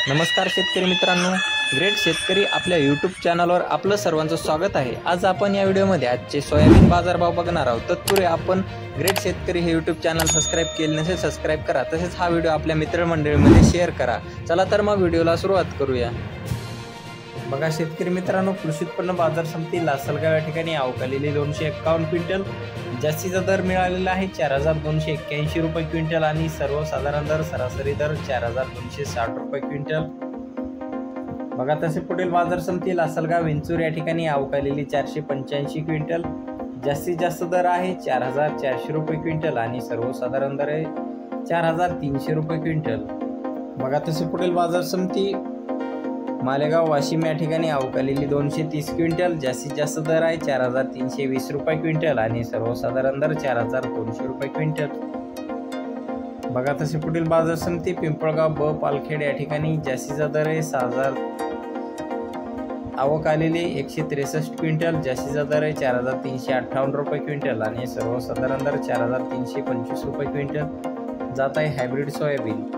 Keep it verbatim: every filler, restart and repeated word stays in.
नमस्कार शेतकरी मित्रांनो, ग्रेट शेतकरी आपल्या यूट्यूब चॅनलवर आपलं सर्वांचं स्वागत आहे। आज आपण या व्हिडिओमध्ये आजचे सोयाबीन बाजारभाव बघणार आहोत। तत्पूर्वी आपण ग्रेट शेतकरी हे यूट्यूब चॅनल सबस्क्राइब केले नसेल सबस्क्राइब करा, तसेच हा व्हिडिओ आपल्या मित्रमंडळीमध्ये शेअर करा। चला तर मग व्हिडिओला सुरुवात करूया। बघा शेतकरी मित्रांनो, कृषी उत्पन्न बाजार समिती लासलगाव या ठिकाणी अवकालेली दोनशे एक्कावन्न क्विंटल, जास्तीचा दर मिळालेला आहे चार हजार दोनशे एक्क्याऐंशी रुपये क्विंटल आणि सर्वसाधारण दर सरासरी दर चार हजार दोनशे साठ रुपये क्विंटल। बघा तसे पुढील बाजार समिती लासलगाव विंचूर या ठिकाणी अवकालेली चारशे पंच्याऐंशी क्विंटल, जास्तीत जास्त दर आहे चार हजार चारशे रुपये क्विंटल आणि सर्वसाधारण दर आहे चार हजार तीनशे रुपये क्विंटल। बघा तसे पुढील बाजार समिती मालेगाव वाशिम या ठिकाणी अवकालेली दोनशे तीस क्विंटल, जास्तीत जास्त दर आहे चार हजार तीनशे वीस रुपये क्विंटल आणि सर्वसाधारण दर चार हजार दोनशे रुपये क्विंटल। बघा तसे पुढील बाजार समिती पिंपळगाव ब पालखेड या ठिकाणी जास्तीचा दर आहे सहा हजार, आवक आलेली एकशे त्रेसष्ट क्विंटल, जास्तीचा दर आहे चार हजार तीनशे अठ्ठावन्न रुपये क्विंटल आणि सर्वसाधारण दर चार हजार तीनशे पंचवीस रुपये क्विंटल। जात आहे हायब्रिड सोयाबीन।